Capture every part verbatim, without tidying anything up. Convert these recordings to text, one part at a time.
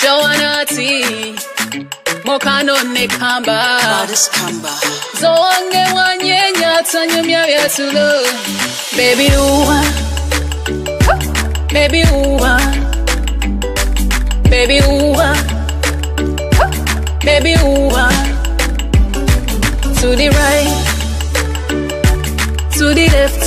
JoanHat Mokano ne kamba Baddest kamba Zonge wanyenya tanyumya byatulo Baby Wuuba Baby Wuuba Baby Wuuba Baby Wuuba To the right To the left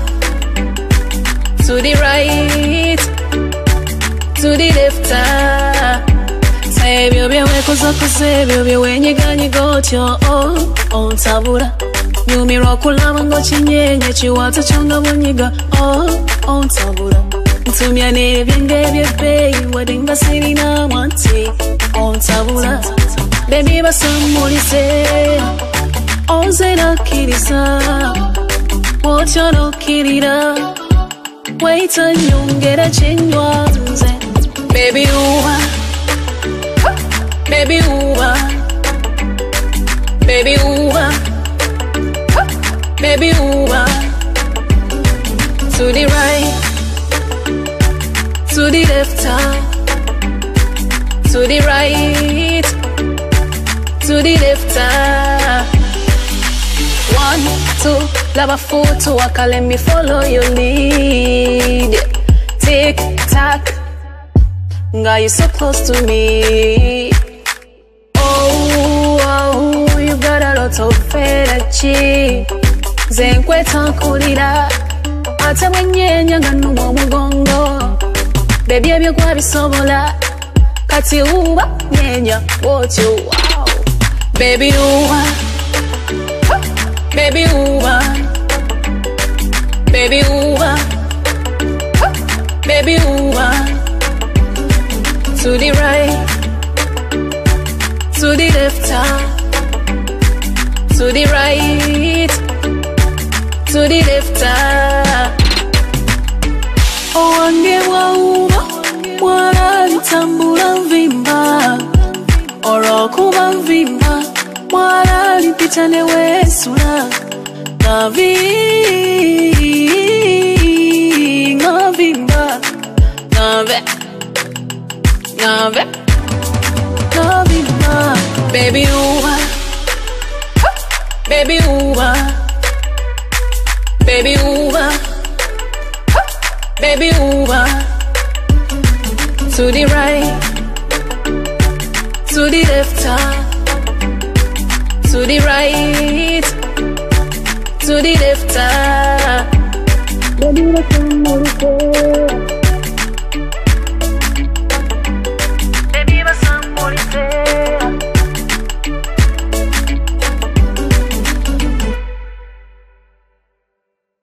To the right To the left Say baby we kuza kuze baby we nyiga nyigotyo oh on tabura nyumira kulaba ngo kinyenye chiwata chonga bonyiga oh on tabura ntumya nebye bye baby wadinga sirina wanti on tabura baby basamulise onzera kirisa wocho no kirira wait anyongera chinywanze baby Wuuba Baby Wuuba Baby Wuuba Baby Wuuba To the right To the left To the right To the left One, two, love a photo waka let me follow your lead Tick tock Girl, you so close to me Toferachi Zenkwe tankulira Ate mwenyenya nganu mwomugongo Baby ebyo kwa bisobola Kati Wuuba nyenya What you wow Baby Wuuba Baby Wuuba Baby Wuuba Baby Wuuba To the right To the left To the right, to the left. Oh, wange wa Wuuba, mwala litambula vimba. Orokuba vimba, mwala lipita newesula. Navi, ngavimba, ngave, ngave, ngavimba. Baby Wuuba. Baby Wuuba Baby Wuuba Baby Wuuba To the right To the left To the right To the left Baby, let's go.